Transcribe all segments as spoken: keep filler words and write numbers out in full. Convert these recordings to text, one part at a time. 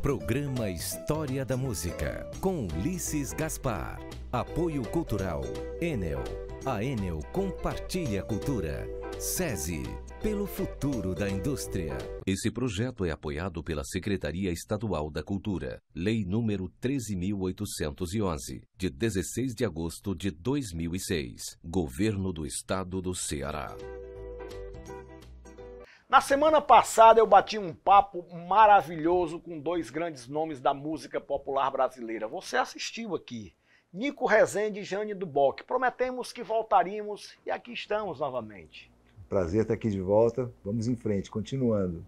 Programa História da Música, com Ulisses Gaspar. Apoio Cultural, Enel. A Enel compartilha a cultura. SESI, pelo futuro da indústria. Esse projeto é apoiado pela Secretaria Estadual da Cultura. Lei número treze mil oitocentos e onze, de dezesseis de agosto de dois mil e seis. Governo do Estado do Ceará. Na semana passada eu bati um papo maravilhoso com dois grandes nomes da música popular brasileira. Você assistiu aqui. Nico Rezende e Jane do Bock. Prometemos que voltaríamos e aqui estamos novamente. Prazer estar aqui de volta. Vamos em frente, continuando.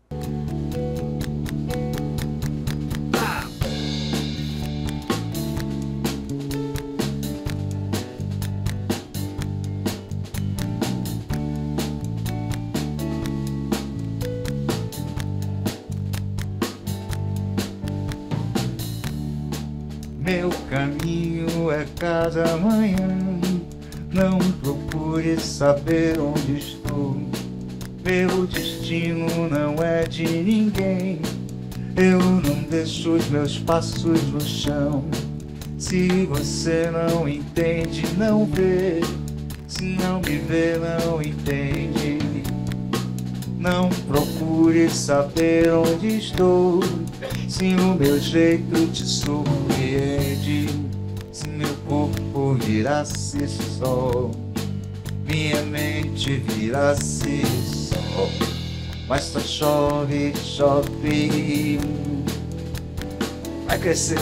Meu caminho é casa amanhã. Não procure saber onde estou. Meu destino não é de ninguém. Eu não deixo os meus passos no chão. Se você não entende, não vê. Se não me vê, não entende. Não procure saber onde estou. Se o meu jeito te surpreende, se meu corpo virasse sol, minha mente virasse sol, mas só chove, chove, vai crescer.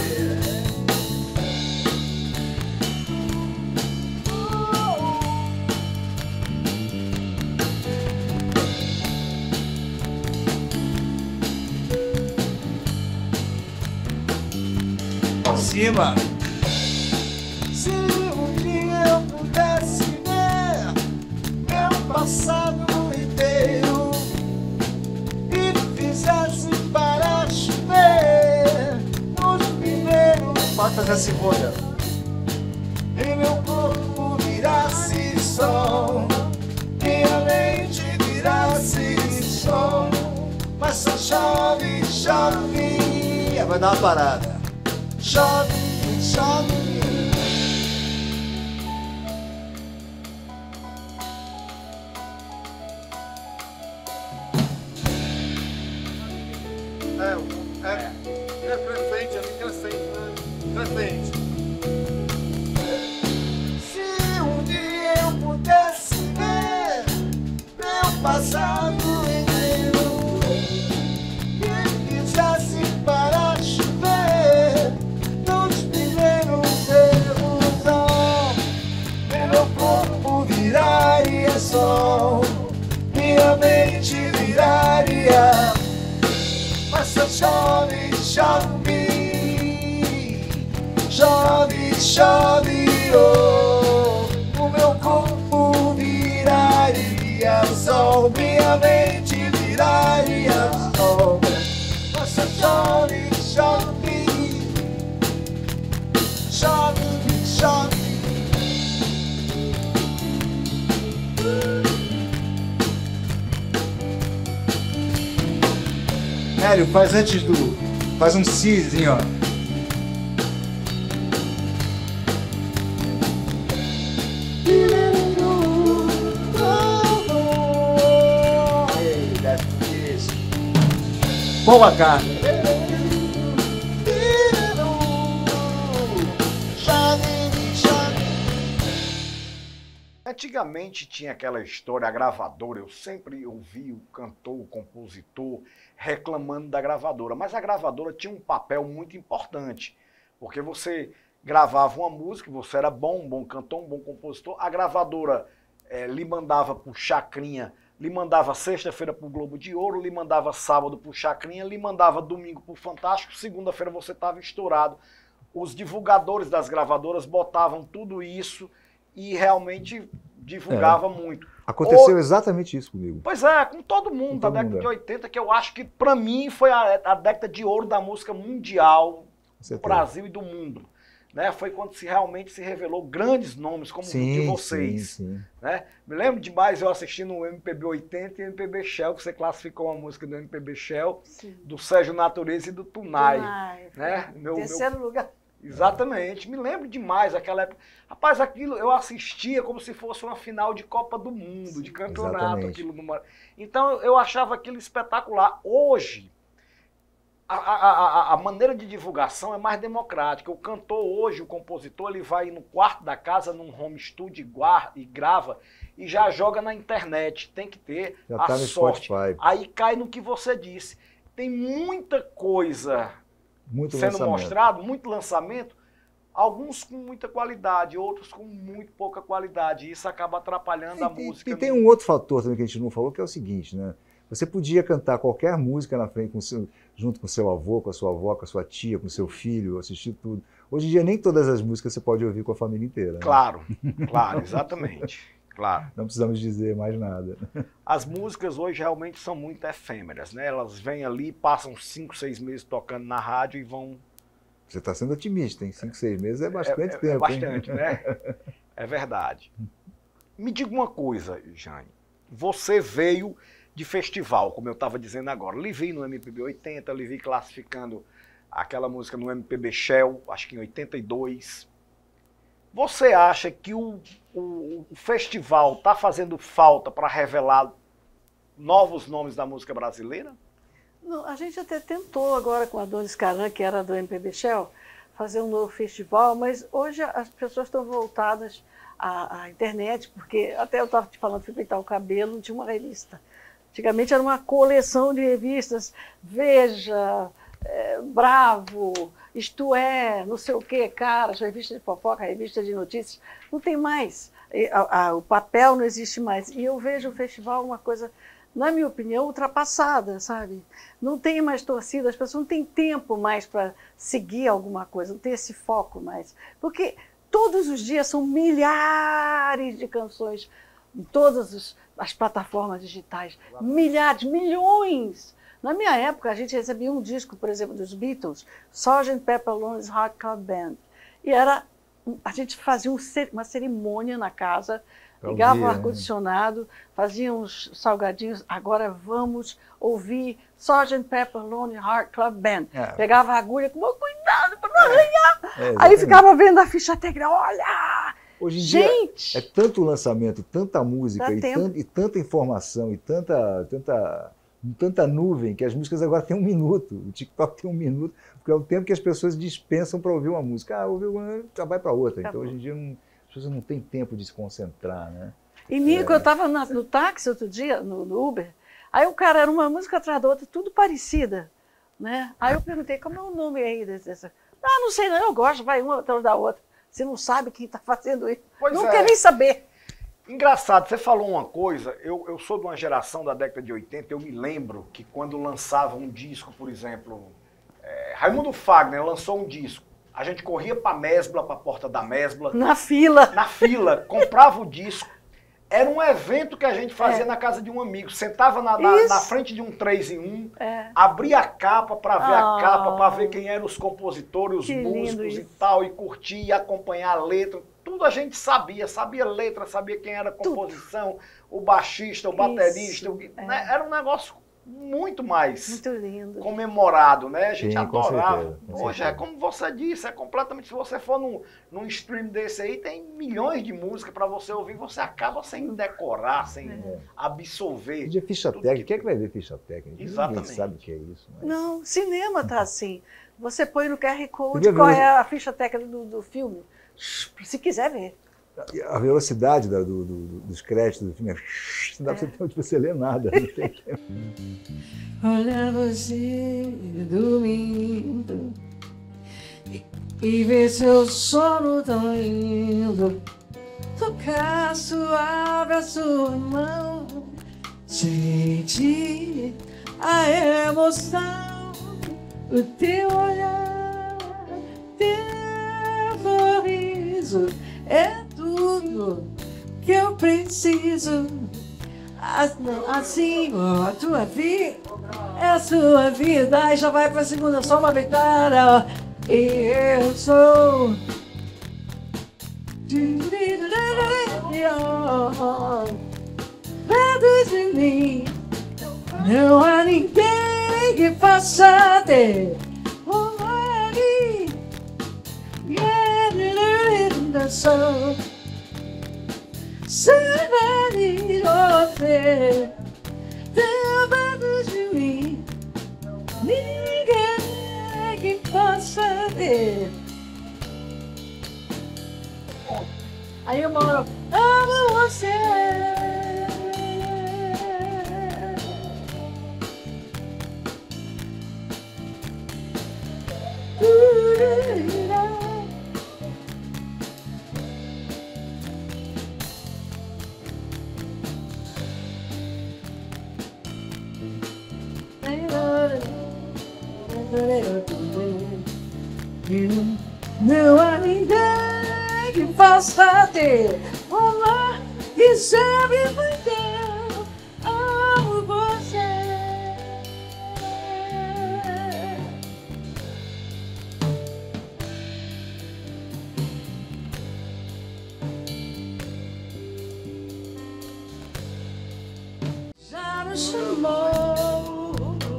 Cima. Se um dia eu pudesse ver meu passado inteiro e fizesse para chover nos primeiros, pode fazer a segunda, e meu corpo virasse sol, minha mente virasse sol, mas só chove, chove, vai dar uma parada. Chove, chove. É, é, é crescente, é crescente, né? Crescente. Se um dia eu pudesse ver meu passado inteiro e fizesse para chover nos primeiros erros, oh, meu corpo viraria sol, minha mente viraria, mas só chove, chove, chove, chove, oh, o meu corpo viraria sol, minha mente viraria sol, mas só chove, chove, chove, chove. Hélio, faz antes do... faz um cizinho, ó. Ei, desce isso. Boa, cara. Antigamente tinha aquela história, a gravadora, eu sempre ouvi o cantor, o compositor reclamando da gravadora, mas a gravadora tinha um papel muito importante, porque você gravava uma música, você era bom, um bom cantor, um bom compositor, a gravadora é, lhe mandava pro Chacrinha, lhe mandava sexta-feira pro Globo de Ouro, lhe mandava sábado pro Chacrinha, lhe mandava domingo pro Fantástico, segunda-feira você estava estourado. Os divulgadores das gravadoras botavam tudo isso e realmente divulgava é. muito. Aconteceu o... exatamente isso comigo. Pois é, com todo mundo, da década de oitenta, que eu acho que pra mim foi a, a década de ouro da música mundial, do Brasil e do mundo. né, foi quando se realmente se revelou grandes nomes como sim, o de vocês. Sim, sim. Né? Me lembro demais eu assistindo o M P B oitenta e o M P B Shell, que você classificou uma música do M P B Shell, sim. do Sérgio Natureza e do Tunai. Tunai, né? Meu, terceiro meu... lugar. Exatamente, me lembro demais daquela época. Rapaz, aquilo eu assistia como se fosse uma final de Copa do Mundo, de campeonato. Aquilo no... Então eu achava aquilo espetacular. Hoje, a, a, a, a maneira de divulgação é mais democrática. O cantor hoje, o compositor, ele vai no quarto da casa, num home studio e grava e já joga na internet. Tem que ter já a tá no sorte. Spotify. Aí cai no que você disse. Tem muita coisa... Muito sendo lançamento. mostrado, muito lançamento, alguns com muita qualidade, outros com muito pouca qualidade. E isso acaba atrapalhando e, a música. E tem um outro fator também que a gente não falou, que é o seguinte, né? Você podia cantar qualquer música na frente, com seu, junto com seu avô, com a sua avó, com a sua tia, com seu filho, assistir tudo. Hoje em dia, nem todas as músicas você pode ouvir com a família inteira. Né? Claro, claro, exatamente. Claro. Não precisamos dizer mais nada. As músicas hoje realmente são muito efêmeras, né? Elas vêm ali, passam cinco, seis meses tocando na rádio e vão... Você está sendo otimista, hein? Cinco, seis meses é bastante é, é, tempo. É bastante, hein? né? É verdade. Me diga uma coisa, Jane. Você veio de festival, como eu estava dizendo agora. Lhe vi no M P B oitenta, lhe vi classificando aquela música no M P B Shell, acho que em oitenta e dois. Você acha que o, o, o festival está fazendo falta para revelar novos nomes da música brasileira? Não, a gente até tentou agora com a Adonis Caran, que era do M P B Shell, fazer um novo festival, mas hoje as pessoas estão voltadas à, à internet, porque até eu estava te falando, fui pintar o cabelo, tinha uma revista. Antigamente era uma coleção de revistas, Veja, é, Bravo, Isto É, não sei o que, cara, revista de fofoca, revista de notícias, não tem mais. A, a, o papel não existe mais. E eu vejo o festival uma coisa, na minha opinião, ultrapassada, sabe? Não tem mais torcida, as pessoas não têm tempo mais para seguir alguma coisa, não tem esse foco mais. Porque todos os dias são milhares de canções em todas os, as plataformas digitais, milhares, milhões. Na minha época, a gente recebia um disco, por exemplo, dos Beatles, sergeant Pepper Lonely's Hearts Club Band. E era, a gente fazia um, uma cerimônia na casa, ligava o ar-condicionado, fazia uns salgadinhos, agora vamos ouvir sergeant Pepper Lonely Hearts Club Band. É. Pegava a agulha com cuidado para não arranhar. É, aí ficava vendo a ficha técnica, olha! Hoje em gente, dia é tanto lançamento, tanta música e, tan e tanta informação e tanta... tanta... tanta nuvem, que as músicas agora têm um minuto, o TikTok tem um minuto, porque é o tempo que as pessoas dispensam para ouvir uma música. Ah, ouviu uma, já vai para outra. Então, hoje em dia, não, as pessoas não têm tempo de se concentrar, né? E, Nico, é. eu estava no táxi outro dia, no, no Uber, aí o cara, era uma música atrás da outra, tudo parecida, né? Aí eu perguntei, como é o nome aí dessa? Ah, não sei não, eu gosto, vai uma atrás da outra. Você não sabe quem está fazendo isso. Pois não é. Quer nem saber. Engraçado, você falou uma coisa, eu, eu sou de uma geração da década de oitenta, eu me lembro que quando lançava um disco, por exemplo, é, Raimundo Fagner lançou um disco, a gente corria para a Mesbla, para a porta da Mesbla. Na fila. Na fila, comprava o disco. Era um evento que a gente fazia é. na casa de um amigo, sentava na, na, na frente de um três em um, é. abria a capa para ver oh. a capa, para ver quem eram os compositores, os que músicos e tal, e curtir, e acompanhar a letra. Tudo a gente sabia, sabia letra, sabia quem era a composição, Tudo. o baixista, o baterista. O, é. né? Era um negócio muito mais muito lindo. comemorado, né? A gente Sim, adorava. Com certeza, com Hoje certeza. é como você disse, é completamente. Se você for num, num stream desse aí, tem milhões de músicas para você ouvir, você acaba sem decorar, sem é. absorver. De ficha técnica, que... quem é que vai ver ficha técnica? Exatamente. Ninguém sabe o que é isso. Mas... Não, cinema tá assim. Você põe no Q R Code qual é a ficha técnica do, do filme, se quiser ver. A velocidade da, do, do, dos créditos do filme é... não dá é. para você, você ler nada. Não tem tempo. Olha você dormindo e, e ver seu sono tão lindo, tocar suave a sua mão, sentir a emoção, o teu olhar, teu sorriso é tudo que eu preciso. Assim, ó, a tua vida é a sua vida. Aí já vai pra segunda, só uma vitória. E eu sou Perto de mim não há ninguém que possa ter uma ali da sol. Sabe você perto de mim ninguém que possa ter. Aí eu moro, amo você. Não há ninguém que possa ter o amor que sempre foi teu. Amo você. Já me chamou,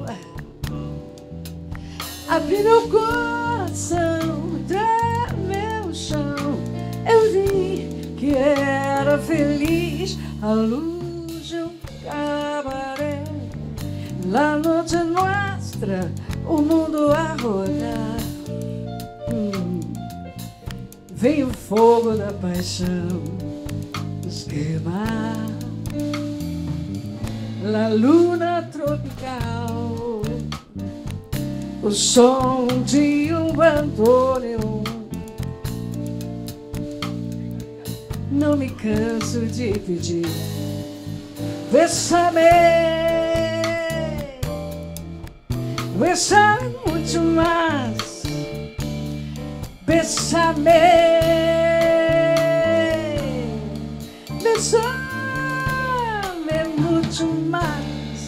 abriu meu coração, até meu chão. Eu vi que era feliz à luz de um cabaré. La noche nuestra, o mundo a rodar. Hum. Veio o fogo da paixão nos queimar. La luna tropical, o som de um bandoneon. Não me canso de pedir, bésame, bésame muito mais, bésame, bésame muito mais.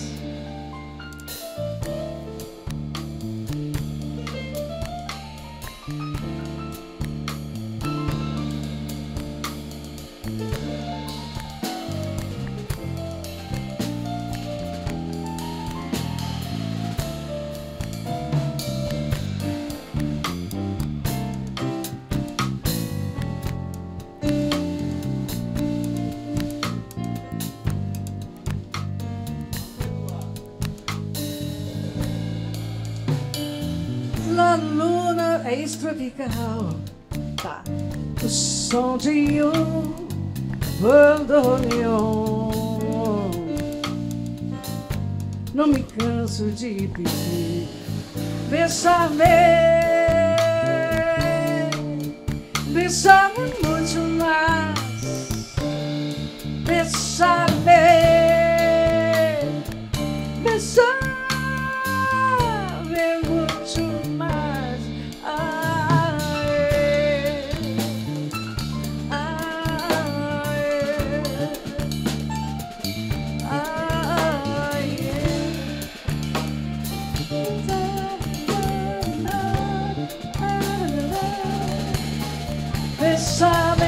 La luna é tropical, tá. O som de um bandoneon. Não me canso de pedir, bésame, bésame muito mais, bésame, bésame muito mais. Ai, ai, ai, bésame.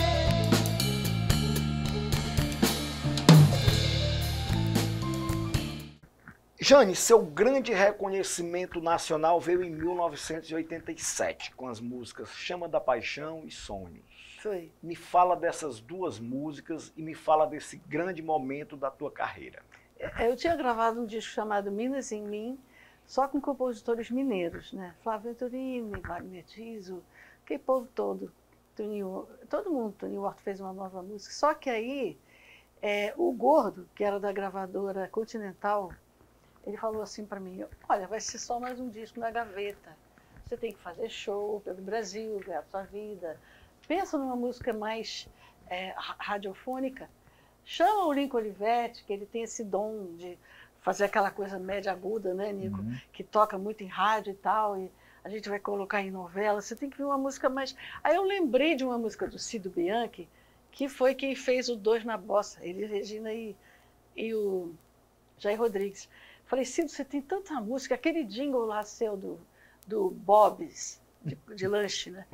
Jane, seu grande reconhecimento nacional veio em mil novecentos e oitenta e sete, com as músicas Chama da Paixão e Sonhos. Foi. Me fala dessas duas músicas e me fala desse grande momento da tua carreira. Eu tinha gravado um disco chamado Minas em Mim, só com compositores mineiros, né? Flávio Venturini, Wagner Tiso, aquele povo todo. Toninho, todo mundo, Toninho Horta fez uma nova música. Só que aí, é, o Gordo, que era da gravadora Continental, ele falou assim para mim, olha, vai ser só mais um disco na gaveta. Você tem que fazer show pelo Brasil, ganhar a sua vida. Pensa numa música mais é, radiofônica. Chama o Lincoln Olivetti, que ele tem esse dom de fazer aquela coisa média aguda, né, Nico? Uhum. Que toca muito em rádio e tal, e a gente vai colocar em novela. Você tem que ver uma música mais... Aí eu lembrei de uma música do Cido Bianchi, que foi quem fez o Dois na Bossa, ele, Regina e, e o Jair Rodrigues. Falei, Cido, você tem tanta música, aquele jingle lá seu do, do Bob's, de, de lanche, né? É.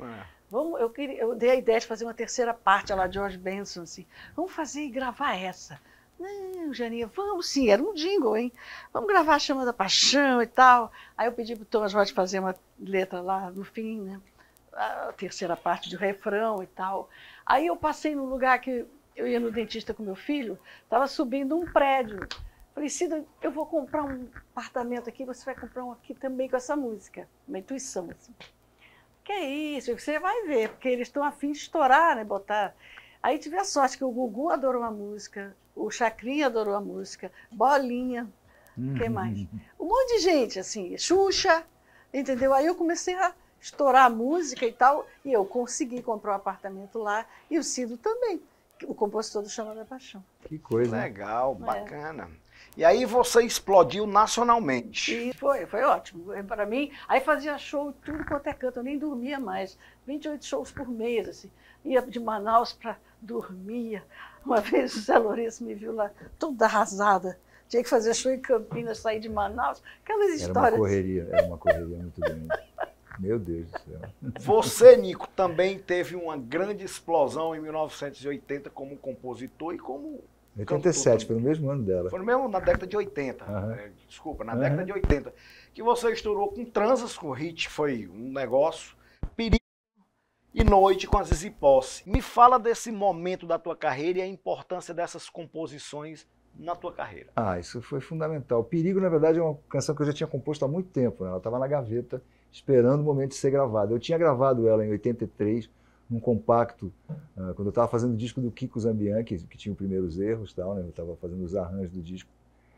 Vamos, eu, queria, eu dei a ideia de fazer uma terceira parte, lá George Benson, assim. Vamos fazer e gravar essa. Não, Janinha, vamos sim, era um jingle, hein? Vamos gravar a Chama da Paixão e tal. Aí eu pedi para o Thomas Roth fazer uma letra lá no fim, né? A terceira parte do refrão e tal. Aí eu passei num lugar que eu ia no dentista com meu filho, estava subindo um prédio. Falei, Cida, eu vou comprar um apartamento aqui, você vai comprar um aqui também com essa música. Uma intuição, assim. Que é isso? Você vai ver, porque eles estão a fim de estourar, né? Botar. Aí tive a sorte que o Gugu adorou a música, o Chacrinha adorou a música, Bolinha, o uhum. que mais? Um monte de gente, assim, Xuxa, entendeu? Aí eu comecei a estourar a música e tal, e eu consegui comprar um apartamento lá, e o Cido também, o compositor do Chama da Paixão. Que coisa. Legal, bacana. É. E aí você explodiu nacionalmente. E foi, foi ótimo. Para mim, aí fazia show tudo quanto é canto, eu nem dormia mais. vinte e oito shows por mês, assim. Ia de Manaus para dormir. Uma vez o Zé Lourenço me viu lá toda arrasada. Tinha que fazer show em Campinas, sair de Manaus. Aquelas histórias. Era uma correria, era uma correria muito grande. Meu Deus do céu. Você, Nico, também teve uma grande explosão em mil novecentos e oitenta como compositor e como oitenta e sete, foi no mesmo ano dela. Foi no mesmo, na década de oitenta. Uhum. É, desculpa, na uhum. década de oitenta. Que você estourou com Transas com Hit, foi um negócio. Perigo e Noite com a Zizi Posse. Me fala desse momento da tua carreira e a importância dessas composições na tua carreira. Ah, isso foi fundamental. Perigo, na verdade, é uma canção que eu já tinha composto há muito tempo, né? Ela estava na gaveta, esperando o momento de ser gravada. Eu tinha gravado ela em oitenta e três, num compacto, uh, quando eu estava fazendo o disco do Kiko Zambian, que, que tinha os primeiros erros, tal, né? Eu estava fazendo os arranjos do disco,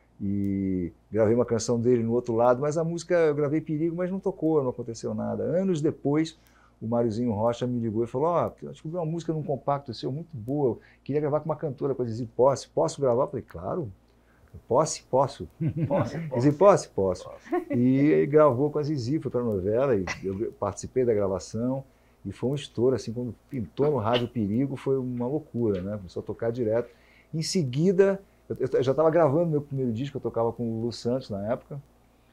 e gravei uma canção dele no outro lado, mas a música, eu gravei Perigo, mas não tocou, não aconteceu nada. Anos depois, o Máriozinho Rocha me ligou e falou, ó, oh, eu descobri uma música num compacto seu, muito boa, eu queria gravar com uma cantora, para dizer, posso, posso gravar? Eu falei, claro, posso, posso. Posso, Zizi Posse, posso. posso. E gravou com a Zizi, foi para a novela, e eu participei da gravação, e foi um estouro, assim, quando pintou no rádio Perigo, foi uma loucura, né? Começou a tocar direto. Em seguida, eu, eu já estava gravando meu primeiro disco, eu tocava com o Lu Santos na época,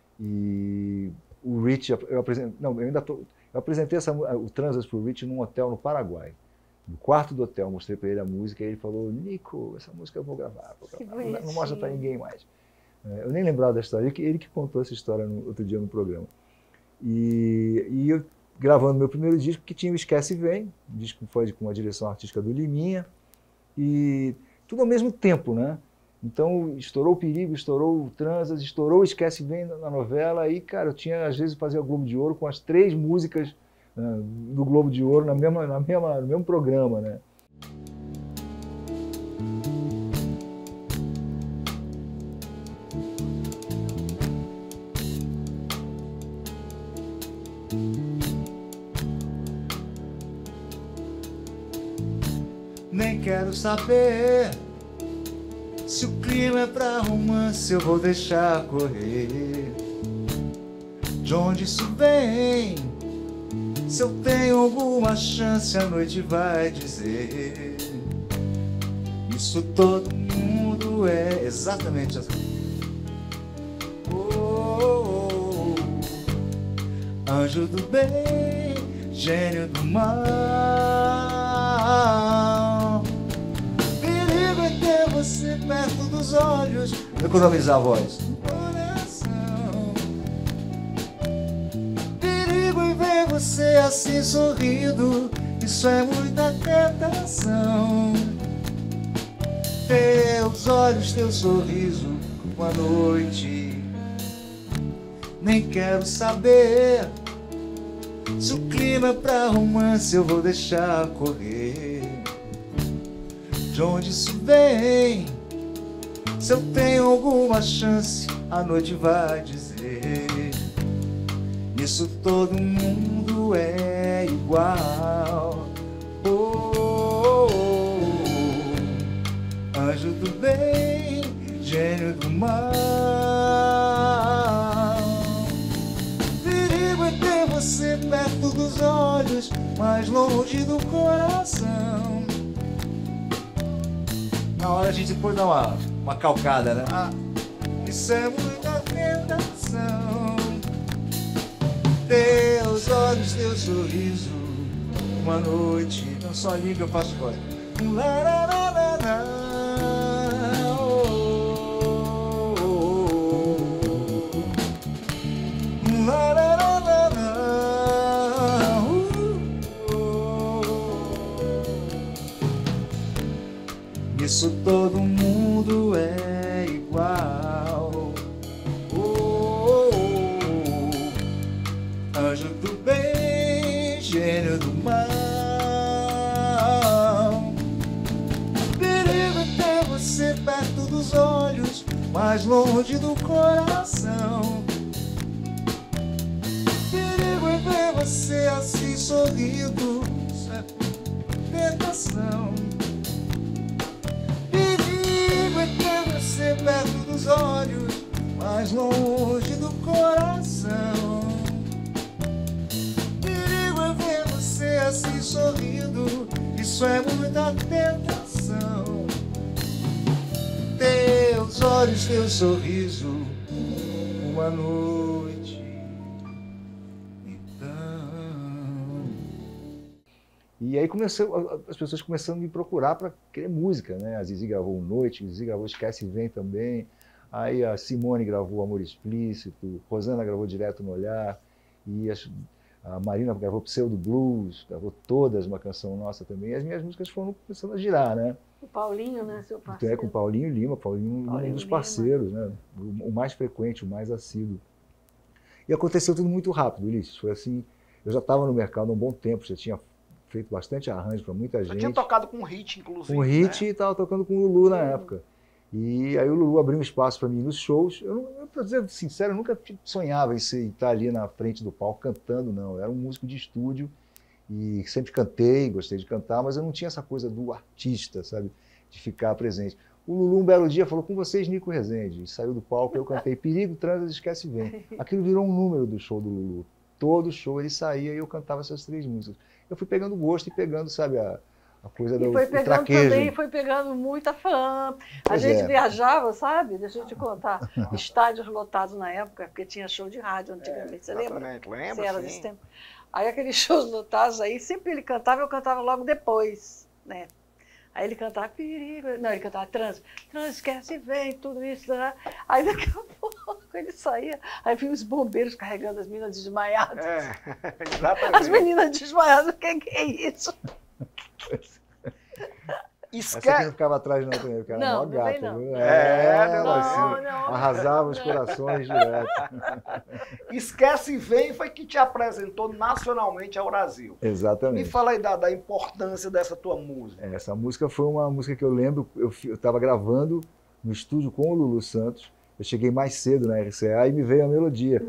e o Rich, eu apresentei, não, eu ainda tô, eu apresentei essa, o Transas para o Rich num hotel no Paraguai. No quarto do hotel, mostrei para ele a música, e ele falou, Nico, essa música eu vou gravar, vou gravar. Não, não mostra para ninguém mais. Eu nem lembrava da história, ele que, ele que contou essa história no, outro dia no programa. E, e eu gravando meu primeiro disco, que tinha o Esquece Vem, o disco foi com a direção artística do Liminha, e tudo ao mesmo tempo, né? Então, estourou o Perigo, estourou o Transas, estourou o Esquece Vem na novela, e, cara, eu tinha, às vezes, fazia o Globo de Ouro com as três músicas uh, do Globo de Ouro na mesma, na mesma, no mesmo programa, né? Nem quero saber se o clima é pra romance, eu vou deixar correr. De onde isso vem? Se eu tenho alguma chance, a noite vai dizer. Isso todo mundo é exatamente assim. Oh, oh, oh. Anjo do bem, gênio do mal. Perigo é ter você perto dos olhos. Economizar a voz. Coração. Perigo em ver você assim sorrindo. Isso é muita tentação. Teus olhos, teu sorriso, uma noite. Nem quero saber se o clima é pra romance, eu vou deixar correr. De onde isso vem? Se eu tenho alguma chance, a noite vai dizer. Isso todo mundo é igual. Oh, oh, oh. Anjo do bem, gênio do mal. Perigo é ter você perto dos olhos, mais longe do coração. Na hora a gente depois dá uma, uma calcada, né? Ah, isso é muita tentação. Teus olhos, teu sorriso, uma noite, não só liga, eu faço voz. Lá, lá, lá, lá, lá. Oh, oh, oh. Lá, lá, lá, lá, lá. Uh, oh. Isso todo mundo é igual. Oh, oh, oh. Anjo do bem, gênio do mal. Perigo é ter você perto dos olhos, mais longe do coração. Perigo é ver você assim sorrindo, isso é tentação. Perigo é ter você perto dos olhos, mais longe do coração. Perigo é ver você assim sorrindo, isso é muita tentação. Teus olhos, teu sorriso, uma noite, então. E aí começou, as pessoas começando a me procurar para querer música, né? A Zizi gravou Noite, a Zizi gravou Esquece e Vem também. Aí a Simone gravou Amor Explícito, Rosana gravou Direto no Olhar, e as, a Marina gravou Pseudo Blues, gravou todas uma canção nossa também. E as minhas músicas foram começando a girar, né? O Paulinho, né, seu Então parceiro? é com o Paulinho Lima, Paulinho, Paulinho um dos parceiros, né? O, o mais frequente, o mais assíduo. E aconteceu tudo muito rápido, Ulisses. Foi assim, eu já estava no mercado há um bom tempo, já tinha feito bastante arranjo para muita gente. Eu tinha tocado com hit, inclusive. Com hit, né? E estava tocando com o Lulu na época. E aí o Lulu abriu um espaço para mim nos shows. Eu, eu para dizer sincero, eu nunca sonhava em ser, estar ali na frente do palco cantando, não. Eu era um músico de estúdio e sempre cantei, gostei de cantar, mas eu não tinha essa coisa do artista, sabe? De ficar presente. O Lulu um belo dia falou, com vocês, Nico Rezende. E saiu do palco, eu cantei Perigo, Transa, Esquece e Vem. Aquilo virou um número do show do Lulu. Todo show ele saía e eu cantava essas três músicas. Eu fui pegando gosto e pegando, sabe, a, a coisa E do foi pegando traquejo. também, foi pegando muita fã. A Pois gente é. viajava, sabe? Deixa eu te contar. Estádios lotados na época, porque tinha show de rádio antigamente. Você lembra? Exatamente, lembro, Você era sim. desse tempo. Aí aqueles shows lotados aí, sempre ele cantava, eu cantava logo depois, né? Aí ele cantava Perigo, não, ele cantava Trans, Trans, Esquece, Vem, tudo isso, né? Aí daqui a pouco ele saía, aí vinha os bombeiros carregando as meninas desmaiadas. É, exatamente. As meninas desmaiadas, o que, que é isso? Essa aqui não Esquece. ficava atrás não também, porque era Não, mó não gato, vem não. viu? É, ela, não, assim, não. arrasava os corações direto. Esquece e Vem foi que te apresentou nacionalmente ao Brasil. Me Exatamente. fala aí da, da importância dessa tua música. Essa música foi uma música que eu lembro, eu estava gravando no estúdio com o Lulu Santos. Eu cheguei mais cedo na R C A e me veio a melodia.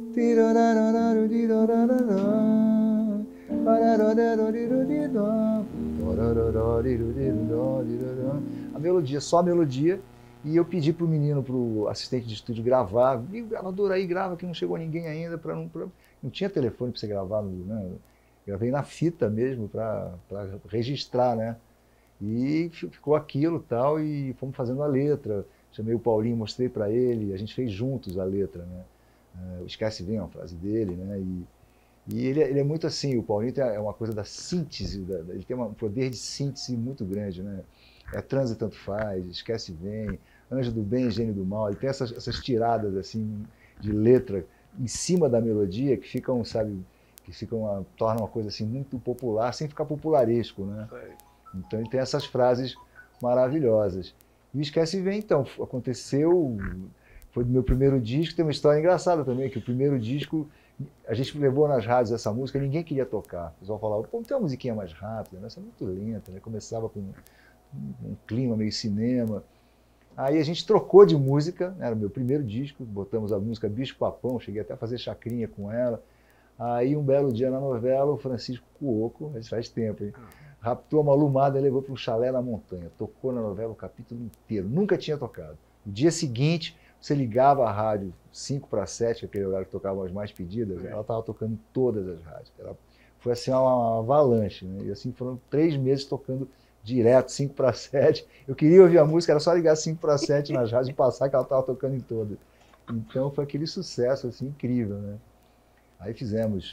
A melodia, só a melodia. E eu pedi para o menino, para o assistente de estúdio gravar. E o gravador aí grava, que não chegou ninguém ainda. Pra não, pra... não tinha telefone para você gravar. Né? Gravei na fita mesmo para registrar, né? E ficou aquilo tal, e fomos fazendo a letra. Chamei o Paulinho, mostrei para ele, a gente fez juntos a letra, né? Uh, Esquece Vem, é uma frase dele, né? E, e ele, ele é muito assim, o Paulinho tem, é uma coisa da síntese, da, ele tem um poder de síntese muito grande, né? É Transa Tanto Faz, Esquece Vem, Anjo do Bem, Gênio do Mal, ele tem essas, essas tiradas assim de letra em cima da melodia que ficam, sabe, que ficam uma, tornam uma coisa assim muito popular, sem ficar popularesco, né? Então ele tem essas frases maravilhosas. E o Esquece Vem, então, aconteceu, foi do meu primeiro disco, tem uma história engraçada também, que o primeiro disco, a gente levou nas rádios essa música, ninguém queria tocar. O pessoal falava, pô, tem uma musiquinha mais rápida, né? Essa é muito lenta, né? Começava com um, um clima meio cinema. Aí a gente trocou de música, né? Era o meu primeiro disco, botamos a música Bicho Papão, cheguei até a fazer chacrinha com ela. Aí um belo dia na novela, o Francisco Cuoco, isso faz tempo, hein? Raptou a Malu Mader e levou para um chalé na montanha. Tocou na novela o capítulo inteiro. Nunca tinha tocado. No dia seguinte, você ligava a rádio cinco para sete, aquele horário que tocavam as mais pedidas, ela estava tocando em todas as rádios. Ela, foi assim uma, uma avalanche, né? E assim foram três meses tocando direto, cinco para sete. Eu queria ouvir a música, era só ligar cinco para sete nas rádios e passar que ela estava tocando em todas. Então foi aquele sucesso assim, incrível, né? Aí fizemos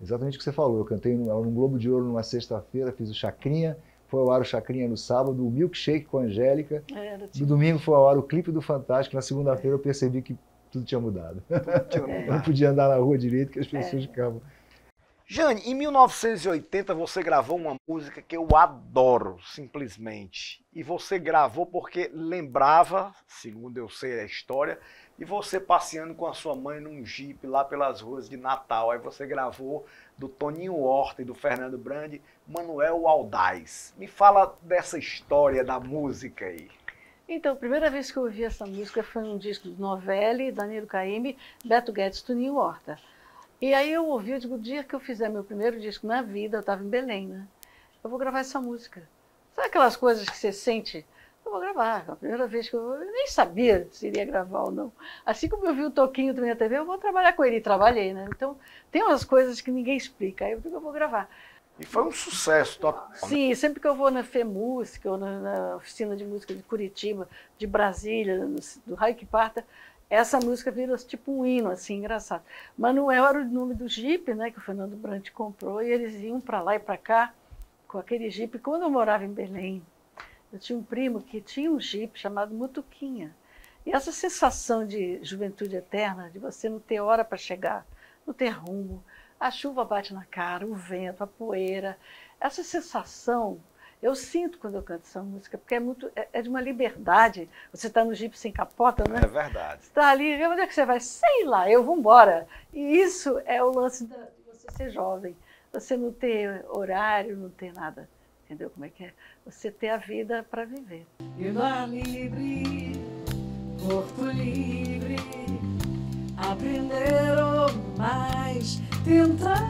Exatamente o que você falou. Eu cantei no, no Globo de Ouro numa sexta-feira, fiz o Chacrinha, foi ao ar o Chacrinha no sábado, o Milkshake com a Angélica. É, no domingo foi ao ar o clipe do Fantástico. Na segunda-feira eu percebi que tudo tinha mudado. Tinha mudado. Eu não podia andar na rua direito, que as pessoas é. ficavam... Jane, em mil novecentos e oitenta você gravou uma música que eu adoro, simplesmente. E você gravou porque lembrava, segundo eu sei a história, de você passeando com a sua mãe num jipe lá pelas ruas de Natal. Aí você gravou do Toninho Horta e do Fernando Brandi, Manuel Aldaz. Me fala dessa história da música aí. Então, a primeira vez que eu ouvi essa música foi num disco do Novelli, Danilo Caymmi, Beto Guedes, Toninho Horta. E aí eu ouvi, eu digo, o dia que eu fizer meu primeiro disco na vida, eu estava em Belém, né? Eu vou gravar essa música. Sabe aquelas coisas que você sente? Eu vou gravar. A primeira vez que eu, eu nem sabia se iria gravar ou não. Assim como eu vi o Toquinho também na T V, eu vou trabalhar com ele. E trabalhei, né? Então, tem umas coisas que ninguém explica. Aí eu digo, eu vou gravar. E foi um sucesso total. Sim, sempre que eu vou na FEMúsica, ou na, na oficina de música de Curitiba, de Brasília, no, do Raio que Parta, essa música vira tipo um hino, assim, engraçado. Manuel era o nome do Jeep, né, que o Fernando Brandi comprou, e eles iam para lá e para cá com aquele Jeep. Quando eu morava em Belém, eu tinha um primo que tinha um Jeep chamado Mutuquinha. E essa sensação de juventude eterna, de você não ter hora para chegar, não ter rumo, a chuva bate na cara, o vento, a poeira, essa sensação... Eu sinto quando eu canto essa música, porque é, muito, é, é de uma liberdade. Você está no jipe sem capota, né? É verdade. Você está ali, onde é que você vai? Sei lá, eu vou embora. E isso é o lance da, de você ser jovem. Você não ter horário, não ter nada. Entendeu como é que é? Você ter a vida para viver. E no ar livre, corpo livre, aprender ou mais tentar.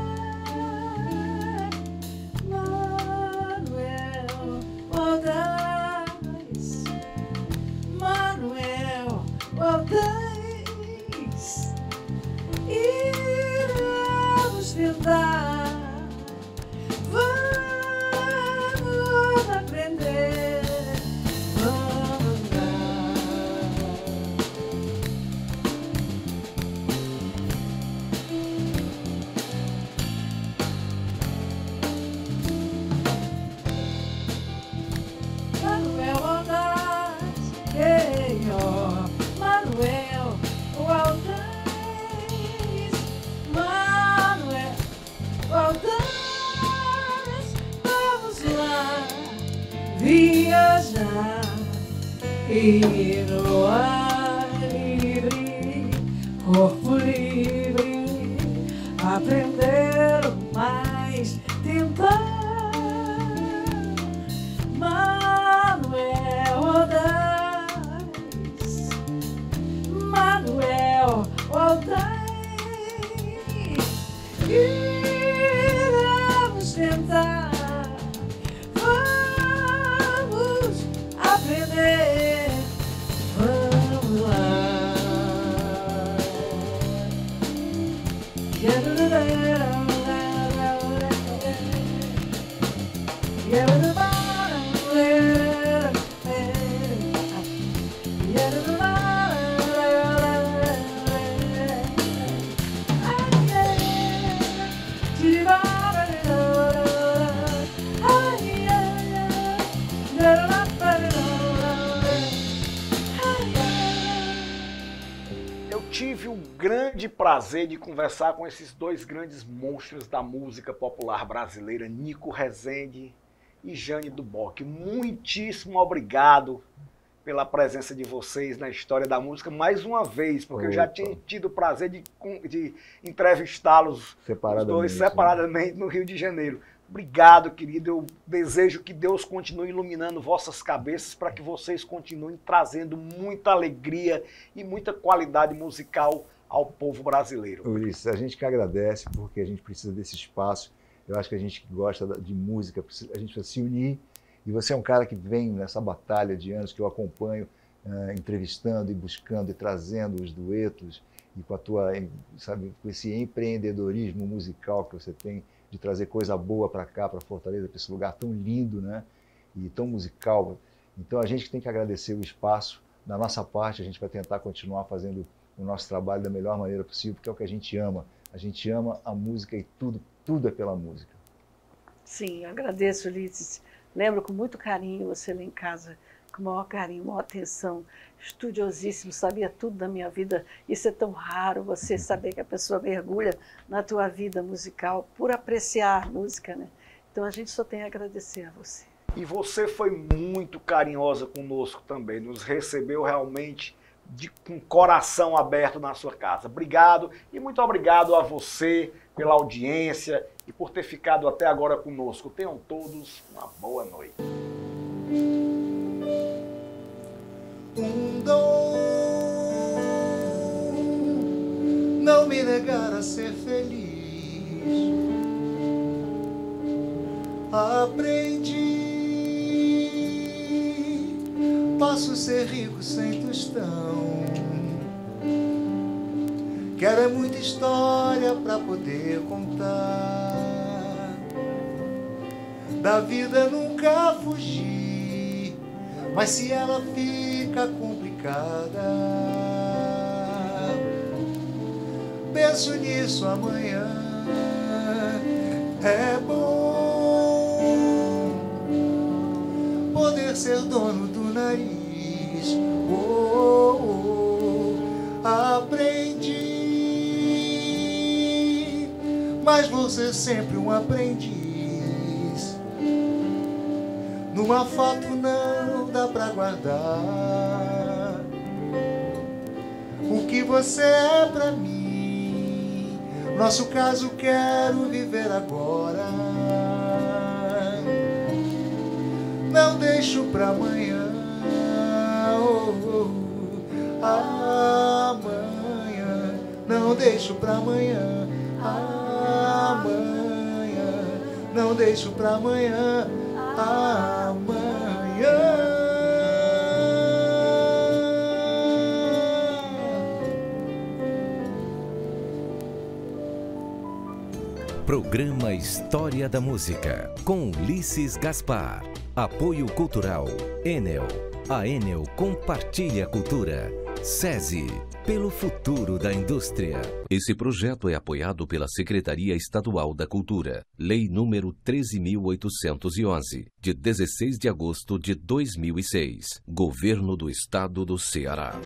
Aldaz, Manuel Aldaz, iremos tentar, vamos aprender, vamos viajar e no ar livre, corpo livre, aprender mais, tentar. Manuel Aldaz, Manuel Aldaz, iremos tentar. Vamos lá. Tive o grande prazer de conversar com esses dois grandes monstros da música popular brasileira, Nico Rezende e Jane do Bock. Muitíssimo obrigado pela presença de vocês na história da música mais uma vez, porque Opa. eu já tinha tido o prazer de, de entrevistá-los os dois separadamente no Rio de Janeiro. Obrigado, querido. Eu desejo que Deus continue iluminando vossas cabeças para que vocês continuem trazendo muita alegria e muita qualidade musical ao povo brasileiro. Ulisses, a gente que agradece porque a gente precisa desse espaço. Eu acho que a gente que gosta de música, a gente precisa se unir. E você é um cara que vem nessa batalha de anos que eu acompanho, uh, entrevistando e buscando e trazendo os duetos e com a tua, sabe, com esse empreendedorismo musical que você tem de trazer coisa boa para cá, para Fortaleza, para esse lugar tão lindo, né? E tão musical. Então a gente tem que agradecer o espaço. Da nossa parte, a gente vai tentar continuar fazendo o nosso trabalho da melhor maneira possível, porque é o que a gente ama, A gente ama a música e tudo, tudo é pela música. Sim, eu agradeço, Ulisses. Lembro com muito carinho você lá em casa, com o maior carinho, maior atenção, estudiosíssimo, sabia tudo da minha vida. Isso é tão raro, você saber que a pessoa mergulha na tua vida musical por apreciar a música, né? Então a gente só tem a agradecer a você. E você foi muito carinhosa conosco também, nos recebeu realmente de, com o coração aberto na sua casa. Obrigado e muito obrigado a você pela audiência e por ter ficado até agora conosco. Tenham todos uma boa noite. Um dom não me negar a ser feliz. Aprendi, posso ser rico sem tostão. Quero é muita história pra poder contar. Da vida nunca fugir, mas se ela fica complicada, penso nisso amanhã. É bom poder ser dono do nariz. Oh, oh, aprendi, mas vou ser sempre um aprendiz. Numa foto não dá pra guardar o que você é pra mim. Nosso caso quero viver agora. Não deixo pra amanhã. Oh, oh, amanhã. Não deixo pra amanhã. Amanhã. Não deixo pra amanhã. Amanhã. Programa História da Música, com Ulisses Gaspar. Apoio Cultural, Enel. A Enel compartilha a cultura. SESI, pelo futuro da indústria. Esse projeto é apoiado pela Secretaria Estadual da Cultura. Lei número treze mil oitocentos e onze, de dezesseis de agosto de dois mil e seis. Governo do Estado do Ceará.